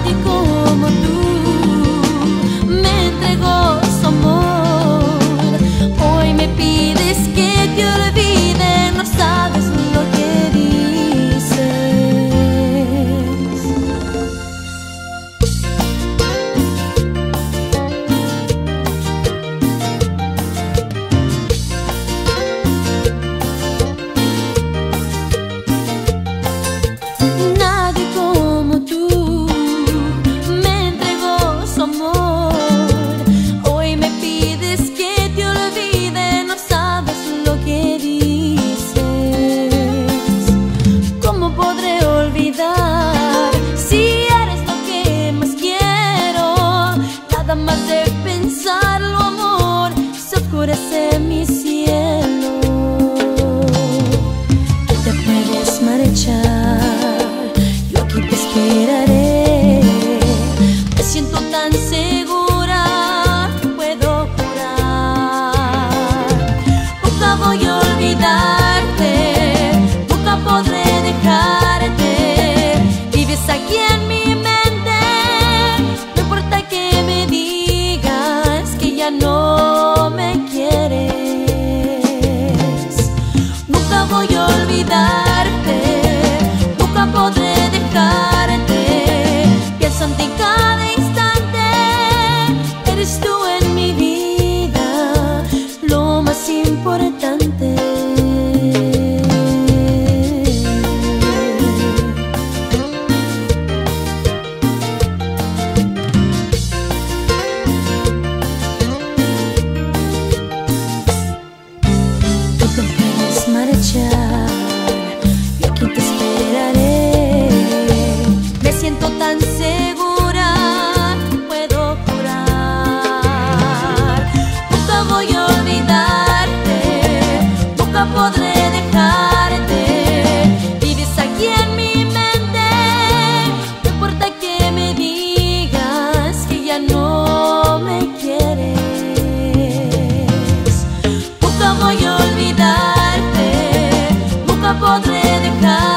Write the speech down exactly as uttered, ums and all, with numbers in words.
Nadie como tú me entregó su amor. Hoy me pides que te olvide, no sabes lo que dices. Nadie como tú me entregó su amor. Hoy me pides que te olvide, no sabes lo que dices. ¿Cómo podré olvidar si eres lo que más quiero? Nada más de pensarlo, amor, se oscurece mi cielo. Tú te puedes marchar, yo aquí te esperaré. Me siento tan segura, puedo jurar. Nunca voy a olvidarte, nunca podré dejarte. Vives aquí en mi mente, no importa que me digas que ya no me quieres. Nunca voy a olvidarte, nunca podré dejarte. Pienso en ti cada instante, eres tú en mi vida, lo más importante. Tú te puedes marchar, yo aquí te esperaré. Me siento tan segura, puedo jurar. Nunca voy a olvidarte, nunca podré dejarte. Vives aquí en mi mente, no importa que me digas que ya no me quieres. Nunca voy a olvidarte, nunca podré dejar.